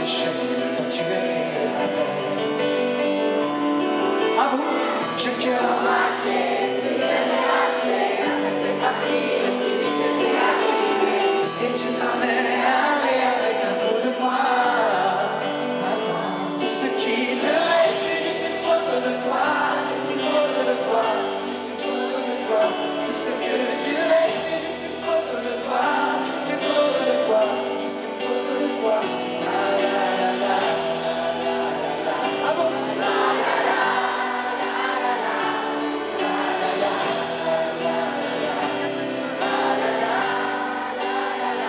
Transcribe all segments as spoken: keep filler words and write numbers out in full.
échec dont tu étais la reine. À vous, j'ai le cœur vaqué, et tu t'en es allé avec un bout de moi. Maintenant, tout ce qui me reste, c'est juste une photo de toi, juste une photo de toi, juste une photo de toi. Tout ce que tu laisses, c'est juste une photo de toi, juste une photo de toi, juste une photo de toi. La la la la la la la. Ah bon? La la la la la la. La la la la la la. La la la la la.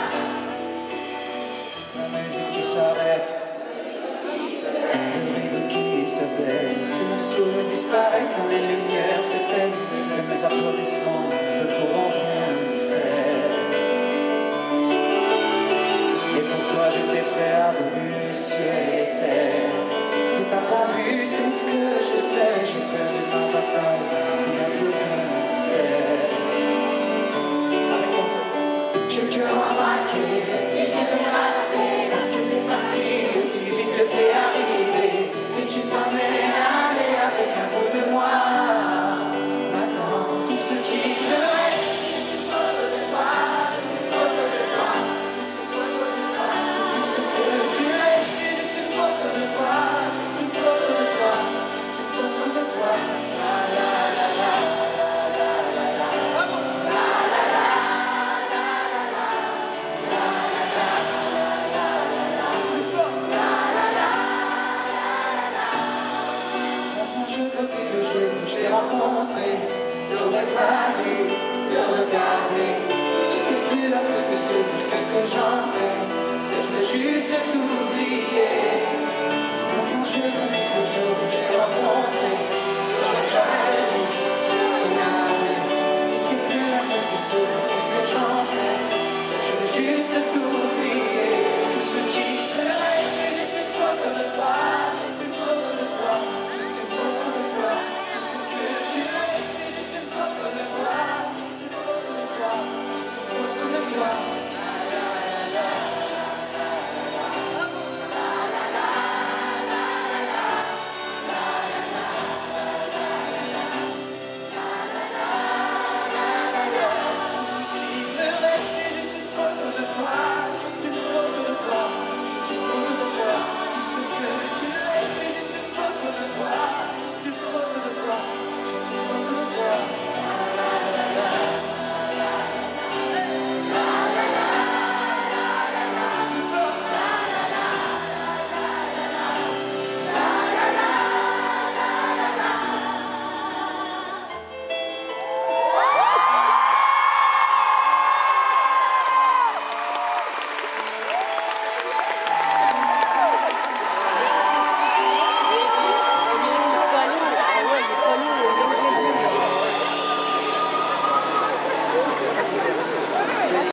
La musique qui s'arrête, le rideau qui se baisse, mon souhait disparaît quand les lumières s'éteignent, mais mes applaudissements ne pourront rien y faire. Et pour toi j'étais prêt à remuer ciel et terre, mais t'as pas vu tout ce que j'ai fait, j'ai perdu ma bataille, il n'y a plus rien à faire. Avec moi, j'ai le cœur embarqué, parce que t'es parti aussi vite que t'es arrivé, et tu t'en es allé avec un bout de moi. Maintenant, tout ce qui me reste, c'est une photo de toi, une photo de toi, une photo de toi. Tout ce que tu laisses, c'est juste une photo de toi, juste une photo de toi, juste une photo de toi. La la la la la la la la. Ah bon? La la la la la la. La la la la la la la. Plus fort. La la la la la la. Maintenant je me dis le jour où je t'ai rencontré, j'aurais pas dû te regarder. Si t'es plus là pour ce sourire, qu'est-ce que j'en fais? Je veux juste tout